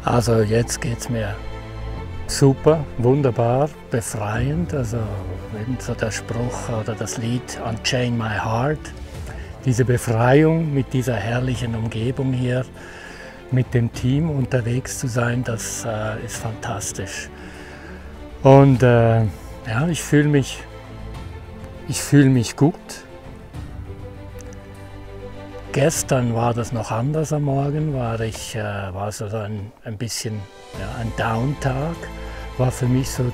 Also jetzt geht es mir super, wunderbar, befreiend. Also eben so der Spruch oder das Lied Unchain My Heart. Diese Befreiung mit dieser herrlichen Umgebung hier, mit dem Team unterwegs zu sein, das ist fantastisch. Und ja, ich fühle mich gut. Gestern war das noch anders am Morgen, war so ein bisschen ein Downtag, war für mich so,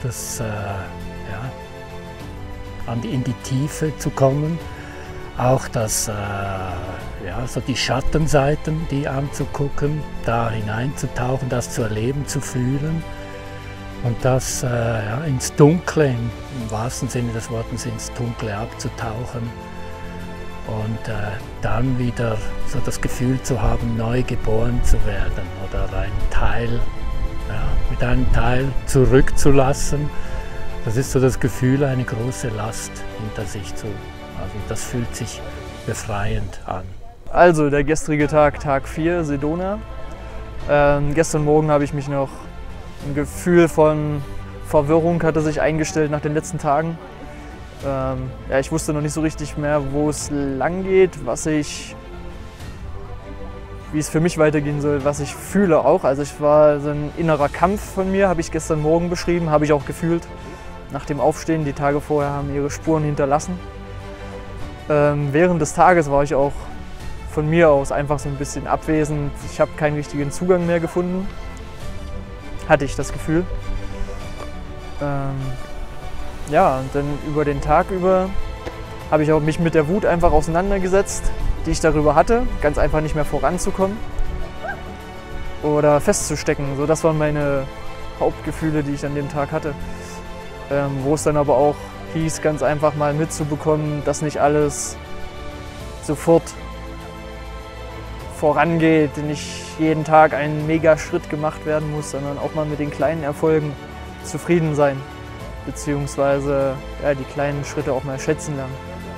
in die Tiefe zu kommen, auch so die Schattenseiten, die anzugucken, da hineinzutauchen, das zu erleben, zu fühlen und das ins Dunkle, im wahrsten Sinne des Wortes ins Dunkle abzutauchen. Und dann wieder so das Gefühl zu haben, neu geboren zu werden oder mit einem Teil zurückzulassen. Das ist so das Gefühl, eine große Last hinter sich zu. Also das fühlt sich befreiend an. Also der gestrige Tag, Tag 4, Sedona. Gestern Morgen habe ich mich noch, ein Gefühl von Verwirrung hatte sich eingestellt nach den letzten Tagen. Ich wusste noch nicht so richtig mehr, wo es lang geht, wie es für mich weitergehen soll, was ich fühle auch. Also es war so ein innerer Kampf von mir, habe ich gestern Morgen beschrieben, habe ich auch gefühlt. Nach dem Aufstehen, die Tage vorher haben ihre Spuren hinterlassen. Während des Tages war ich auch von mir aus einfach so ein bisschen abwesend. Ich habe keinen richtigen Zugang mehr gefunden, hatte ich das Gefühl. Ja, und dann über den Tag über habe ich auch mich mit der Wut einfach auseinandergesetzt, die ich darüber hatte, ganz einfach nicht mehr voranzukommen oder festzustecken. So, das waren meine Hauptgefühle, die ich an dem Tag hatte. Wo es dann aber auch hieß, ganz einfach mal mitzubekommen, dass nicht alles sofort vorangeht, nicht jeden Tag ein Mega-Schritt gemacht werden muss, sondern auch mal mit den kleinen Erfolgen zufrieden sein. Beziehungsweise die kleinen Schritte auch mal schätzen lernen.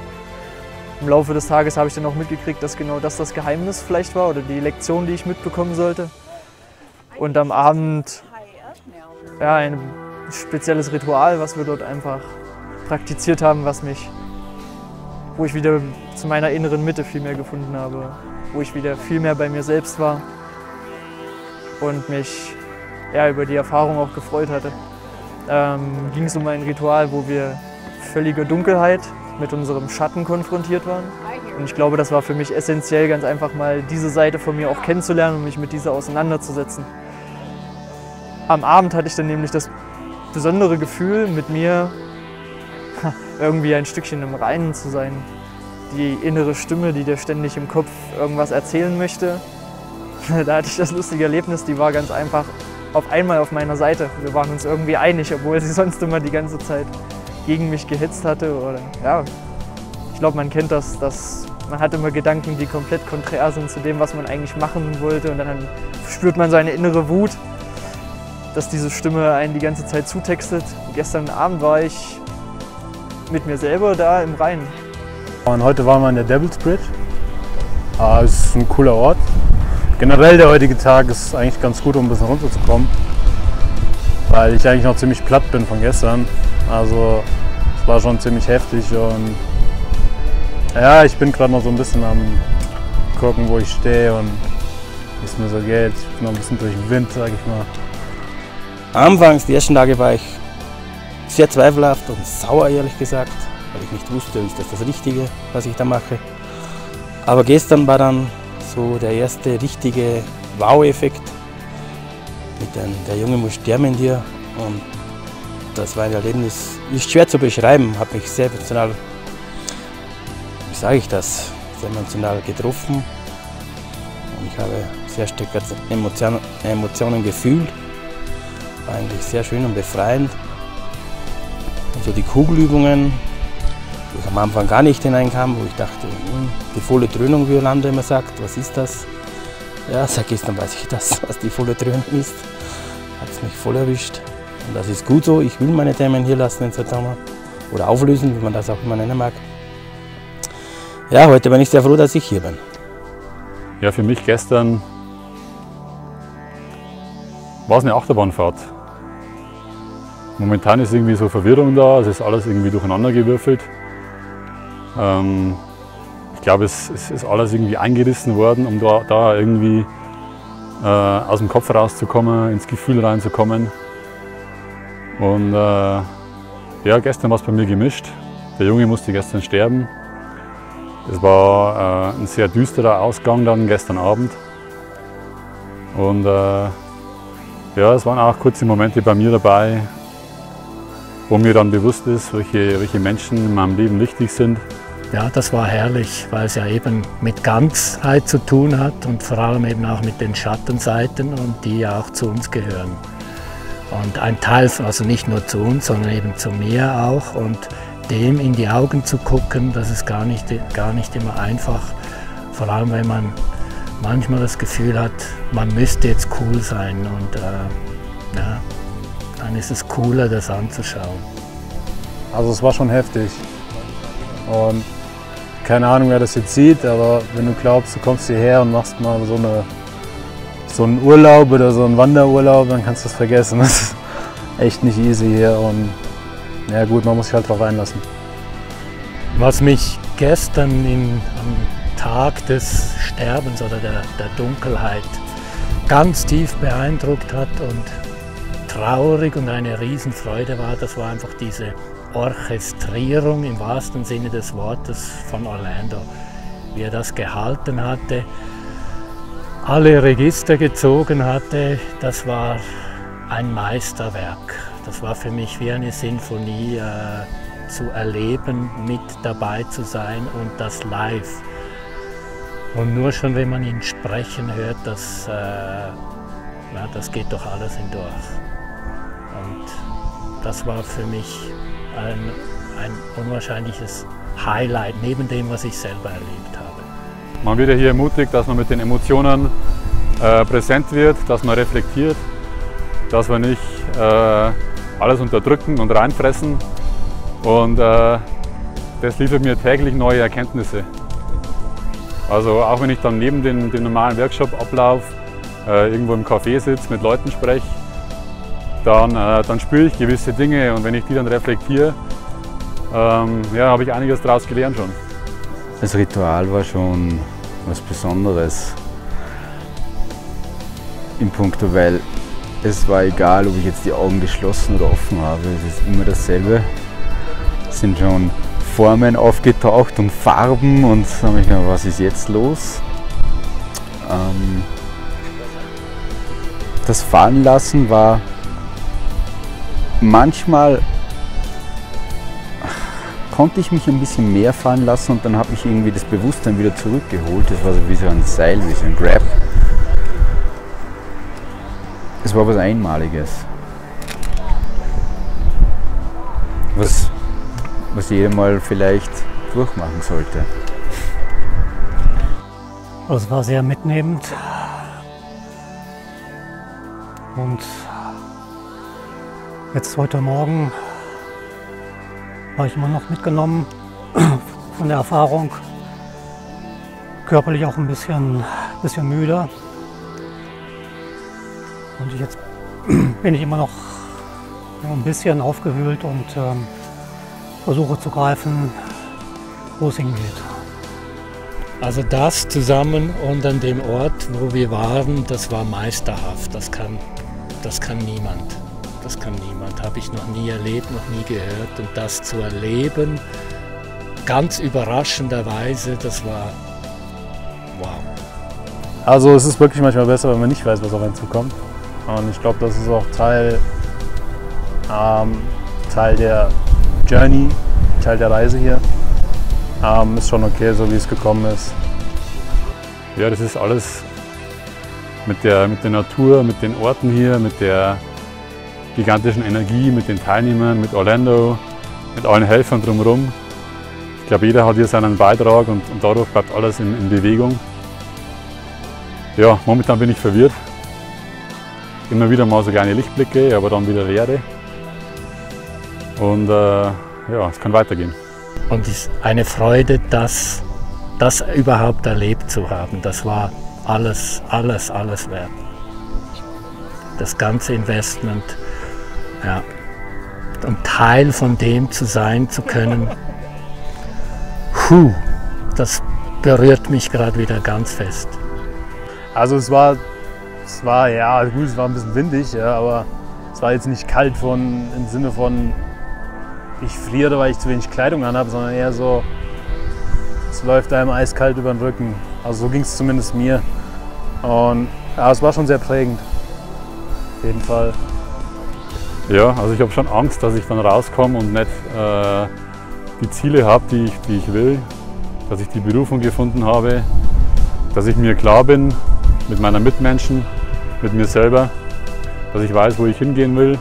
Im Laufe des Tages habe ich dann auch mitgekriegt, dass genau das Geheimnis vielleicht war oder die Lektion, die ich mitbekommen sollte. Und am Abend ein spezielles Ritual, was wir dort einfach praktiziert haben, wo ich wieder zu meiner inneren Mitte viel mehr gefunden habe, wo ich wieder viel mehr bei mir selbst war und mich über die Erfahrung auch gefreut hatte. Ging es um ein Ritual, wo wir völlige Dunkelheit mit unserem Schatten konfrontiert waren. Und ich glaube, das war für mich essentiell, ganz einfach mal diese Seite von mir auch kennenzulernen und mich mit dieser auseinanderzusetzen. Am Abend hatte ich dann nämlich das besondere Gefühl, mit mir irgendwie ein Stückchen im Reinen zu sein. Die innere Stimme, die dir ständig im Kopf irgendwas erzählen möchte. Da hatte ich das lustige Erlebnis, die war ganz einfach auf einmal auf meiner Seite. Wir waren uns irgendwie einig, obwohl sie sonst immer die ganze Zeit gegen mich gehetzt hatte. Oder, ich glaube, man kennt das, dass man hat immer Gedanken, die komplett konträr sind zu dem, was man eigentlich machen wollte. Und dann spürt man so eine innere Wut, dass diese Stimme einen die ganze Zeit zutextet. Und gestern Abend war ich mit mir selber da im Reinen. Und heute waren wir in der Devil's Bridge. Es ist ein cooler Ort. Generell der heutige Tag ist eigentlich ganz gut, um ein bisschen runterzukommen, weil ich eigentlich noch ziemlich platt bin von gestern. Also es war schon ziemlich heftig und ich bin gerade noch so ein bisschen am gucken, wo ich stehe und wie es mir so geht. Ich bin noch ein bisschen durch den Wind, sag ich mal. Anfangs, die ersten Tage, war ich sehr zweifelhaft und sauer, ehrlich gesagt, weil ich nicht wusste, ist das Richtige, was ich da mache. Aber gestern war dann so der erste richtige Wow-Effekt mit der Junge muss sterben in dir. Und das war ein Erlebnis, ist schwer zu beschreiben, hat mich sehr emotional, sehr emotional getroffen. Und ich habe sehr starke Emotionen gefühlt. War eigentlich sehr schön und befreiend. Also die Kugelübungen, wo ich am Anfang gar nicht hineinkam, wo ich dachte, die volle Dröhnung, wie Yolanda immer sagt, was ist das? Ja, seit gestern weiß ich das, was die volle Dröhnung ist. Hat es mich voll erwischt. Und das ist gut so, ich will meine Themen hier lassen in Sedona. Oder auflösen, wie man das auch immer nennen mag. Ja, heute bin ich sehr froh, dass ich hier bin. Ja, für mich gestern war es eine Achterbahnfahrt. Momentan ist irgendwie so Verwirrung da, es ist alles irgendwie durcheinander gewürfelt. Ich glaube, es ist alles irgendwie eingerissen worden, um da irgendwie aus dem Kopf rauszukommen, ins Gefühl reinzukommen. Und ja, gestern war es bei mir gemischt. Der Junge musste gestern sterben. Es war ein sehr düsterer Ausgang dann gestern Abend. Und ja, es waren auch kurze Momente bei mir dabei, wo mir dann bewusst ist, welche Menschen in meinem Leben wichtig sind. Ja, das war herrlich, weil es ja eben mit Ganzheit zu tun hat und vor allem eben auch mit den Schattenseiten und die ja auch zu uns gehören. Und ein Teil, also nicht nur zu uns, sondern eben zu mir auch. Und dem in die Augen zu gucken, das ist gar nicht immer einfach. Vor allem, wenn man manchmal das Gefühl hat, man müsste jetzt cool sein. Und ja, dann ist es cooler, das anzuschauen. Also es war schon heftig. Und keine Ahnung, wer das jetzt sieht, aber wenn du glaubst, du kommst hierher und machst mal so einen Urlaub oder so einen Wanderurlaub, dann kannst du das vergessen. Das ist echt nicht easy hier und ja gut, man muss sich halt drauf einlassen. Was mich gestern am Tag des Sterbens oder der Dunkelheit ganz tief beeindruckt hat und traurig und eine Riesenfreude war, das war einfach diese Orchestrierung im wahrsten Sinne des Wortes von Orlando. Wie er das gehalten hatte, alle Register gezogen hatte, das war ein Meisterwerk. Das war für mich wie eine Sinfonie zu erleben, mit dabei zu sein und das live. Und nur schon, wenn man ihn sprechen hört, das geht doch alles hindurch. Und das war für mich ein unwahrscheinliches Highlight, neben dem, was ich selber erlebt habe. Man wird ja hier ermutigt, dass man mit den Emotionen präsent wird, dass man reflektiert, dass wir nicht alles unterdrücken und reinfressen. Und das liefert mir täglich neue Erkenntnisse. Also auch wenn ich dann neben dem normalen Workshop-Ablauf irgendwo im Café sitze, mit Leuten spreche, dann spüre ich gewisse Dinge und wenn ich die dann reflektiere, ja, habe ich einiges daraus gelernt schon. Das Ritual war schon was Besonderes im Punkto, weil es war egal, ob ich jetzt die Augen geschlossen oder offen habe, es ist immer dasselbe. Es sind schon Formen aufgetaucht und Farben und da habe ich gedacht, was ist jetzt los? Das Fallenlassen war manchmal, konnte ich mich ein bisschen mehr fallen lassen und dann habe ich irgendwie das Bewusstsein wieder zurückgeholt. Das war so wie so ein Seil, wie so ein Grab. Es war was Einmaliges. Was jeder mal vielleicht durchmachen sollte. Es war sehr mitnehmend und jetzt heute Morgen war ich immer noch mitgenommen von der Erfahrung, körperlich auch ein bisschen müde und jetzt bin ich immer noch ein bisschen aufgewühlt und versuche zu greifen, wo es hingeht. Also das zusammen und an dem Ort, wo wir waren, das war meisterhaft. Das kann niemand. Das kann niemand. Habe ich noch nie erlebt, noch nie gehört. Und das zu erleben, ganz überraschenderweise, das war wow. Also es ist wirklich manchmal besser, wenn man nicht weiß, was auf einen zukommt. Und ich glaube, das ist auch Teil der Journey, Teil der Reise hier. Ist schon okay, so wie es gekommen ist. Ja, das ist alles mit der Natur, mit den Orten hier, mit der gigantischen Energie, mit den Teilnehmern, mit Orlando, mit allen Helfern drumherum. Ich glaube, jeder hat hier seinen Beitrag und dadurch bleibt alles in Bewegung. Ja, momentan bin ich verwirrt. Immer wieder mal so kleine Lichtblicke, aber dann wieder Leere. Und ja, es kann weitergehen. Und es ist eine Freude, das überhaupt erlebt zu haben. Das war alles wert. das ganze Investment. Ja. Und Teil von dem zu sein zu können, das berührt mich gerade wieder ganz fest. Also es war ja gut, es war ein bisschen windig, ja, aber es war jetzt nicht kalt im Sinne von ich friere, weil ich zu wenig Kleidung anhabe, sondern eher so, es läuft einem eiskalt über den Rücken. Also so ging es zumindest mir. Und ja, es war schon sehr prägend. Auf jeden Fall. Ja, also ich habe schon Angst, dass ich dann rauskomme und nicht die Ziele habe, die ich will, dass ich die Berufung gefunden habe, dass ich mir klar bin mit meinen Mitmenschen, mit mir selber, dass ich weiß, wo ich hingehen will.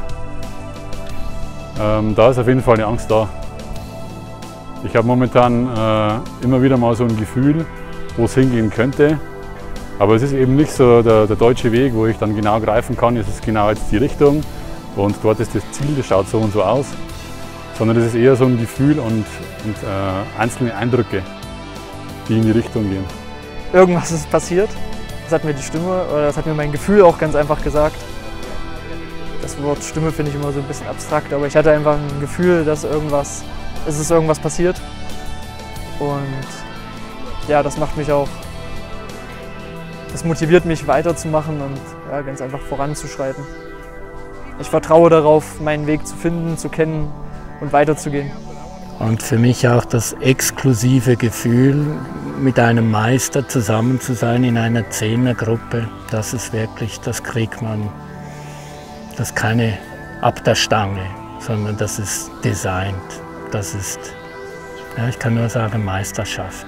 Da ist auf jeden Fall eine Angst da. Ich habe momentan immer wieder mal so ein Gefühl, wo es hingehen könnte. Aber es ist eben nicht so der deutsche Weg, wo ich dann genau greifen kann, es ist genau jetzt die Richtung und dort ist das Ziel, das schaut so und so aus. Sondern es ist eher so ein Gefühl und einzelne Eindrücke, die in die Richtung gehen. Irgendwas ist passiert, das hat mir die Stimme, oder das hat mir mein Gefühl auch ganz einfach gesagt. Das Wort Stimme finde ich immer so ein bisschen abstrakt, aber ich hatte einfach ein Gefühl, dass es ist irgendwas passiert. Und ja, das macht mich auch, das motiviert mich weiterzumachen und ja, ganz einfach voranzuschreiten. Ich vertraue darauf, meinen Weg zu finden, zu kennen und weiterzugehen. Und für mich auch das exklusive Gefühl, mit einem Meister zusammen zu sein in einer Zehnergruppe, das ist wirklich, das kriegt man, das ist keine ab der Stange, sondern das ist designt. Das ist, ja, ich kann nur sagen, Meisterschaft.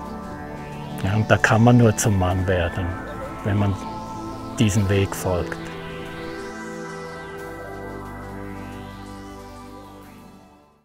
Ja, und da kann man nur zum Mann werden, wenn man diesen Weg folgt.